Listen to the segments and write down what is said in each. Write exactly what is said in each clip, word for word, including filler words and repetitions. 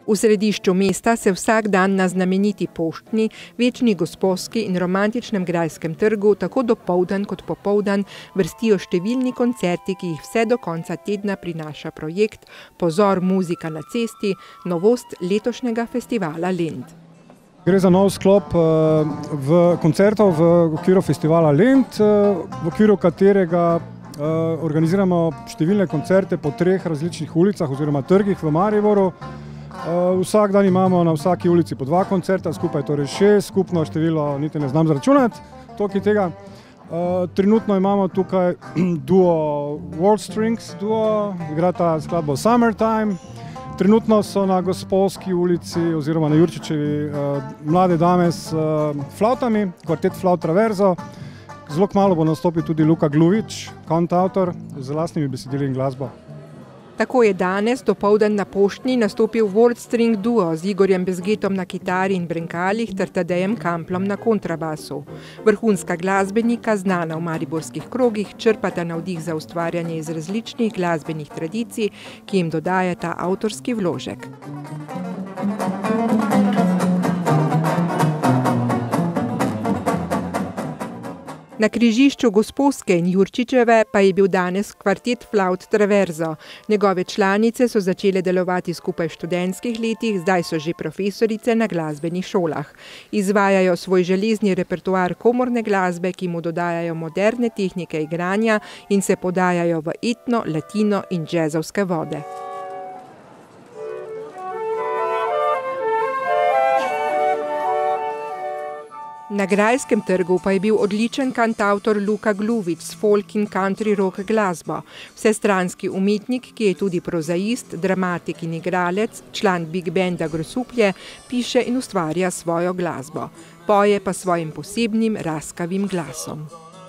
V središču mesta se vsak dan na znameniti Poštni, večni Gosposki in romantičnem Grajskem trgu tako dopoldan kot popoldan vrstijo številni koncerti, ki jih vse do konca tedna prinaša projekt Pozor, muzika na cesti, novost letošnjega festivala Lent. Gre za nov sklop v koncertov v okviru festivala Lent, v okviru katerega organiziramo številne koncerte po treh različnih ulicah oziroma trgih v Mariboru. Vsak dan imamo na vsaki ulici po dva koncerta, skupaj torej šest, skupno število niti ne znam zračunati, toliko tega. Trenutno imamo tukaj duo World Strings, duo, igrata skladbo Summertime. Trenutno so na Gosposki ulici oziroma na Jurčičevi mlade dame s flavtami, kvartet Flaut Traverso. Zelo kmalu bo nastopil tudi Luka Gluvič, kantavtor, z lastnimi besedili in glasbo. Tako je danes dopoldan na Poštni nastopil World String duo z Igorjem Bezgetom na kitari in brenkalih ter Tadejem Kamplom na kontrabasu. Vrhunska glasbenika, znana v mariborskih krogih, črpata navdih za ustvarjanje iz različnih glasbenih tradicij, ki jim dodajata avtorski vložek. Na križišču Gosposke in Jurčičeve pa je bil danes kvartet Flaut Traverso. Njegove članice so začele delovati skupaj v študentskih letih, zdaj so že profesorice na glasbenih šolah. Izvajajo svoj železni repertoar komorne glasbe, ki mu dodajajo moderne tehnike igranja in se podajajo v etno, latino in džezovske vode. Na Grajskem trgu pa je bil odličen kantavtor Luka Gluvič s folk in country rock glasbo. Vsestranski umetnik, ki je tudi prozaist, dramatik in igralec, član big banda Grosuplje, piše in ustvarja svojo glasbo. Poje pa svojim posebnim raskavim glasom.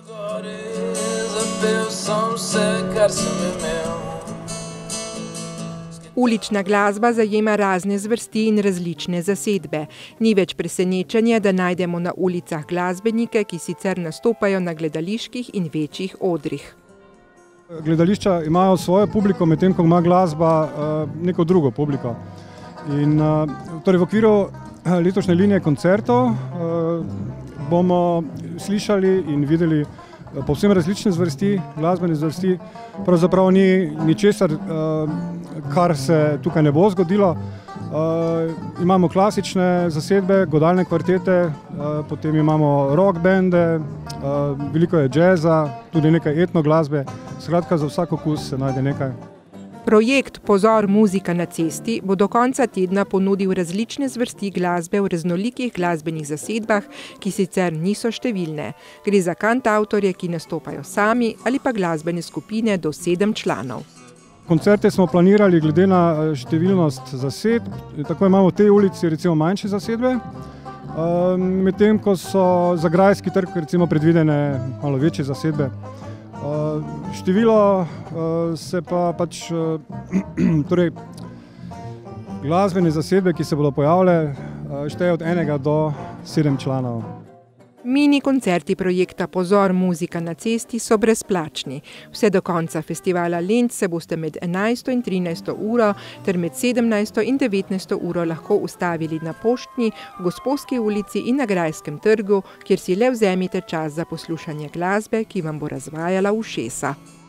Ulična glasba zajema razne zvrsti in različne zasedbe. Ni več presenečenje, da najdemo na ulicah glasbenike, ki sicer nastopajo na gledaliških in večjih odrih. Gledališča imajo svojo publiko, medtem ko ima glasba neko drugo publiko. In torej v okviru letošnje linije koncertov bomo slišali in videli povsem različne zvrsti, glasbene zvrsti. Pravzaprav ni ničesar, kar se tukaj ne bo zgodilo. Imamo klasične zasedbe, godalne kvartete, potem imamo rock bende, veliko je džeza, tudi nekaj etno glasbe. Skratka, za vsak okus se najde nekaj. Projekt Pozor, muzika na cesti bo do konca tedna ponudil različne zvrsti glasbe v raznolikih glasbenih zasedbah, ki sicer niso številne. Gre za kantavtorje, ki nastopajo sami, ali pa glasbene skupine do sedem članov. Koncerte smo planirali glede na številnost zasedb, tako imamo v tej ulici recimo manjše zasedbe, medtem ko so za Grajski trg recimo predvidene malo večje zasedbe. Število se pa pač, torej glasbene zasedbe, ki se bodo pojavile, šteje od enega do sedem članov. Mini koncerti projekta Pozor, muzika na cesti so brezplačni. Vse do konca festivala Lent se boste med enajsto in trinajsto uro ter med sedemnajsto in devetnajsto uro lahko ustavili na Poštni, v Gosposki ulici in na Grajskem trgu, kjer si le vzemite čas za poslušanje glasbe, ki vam bo razvajala ušesa.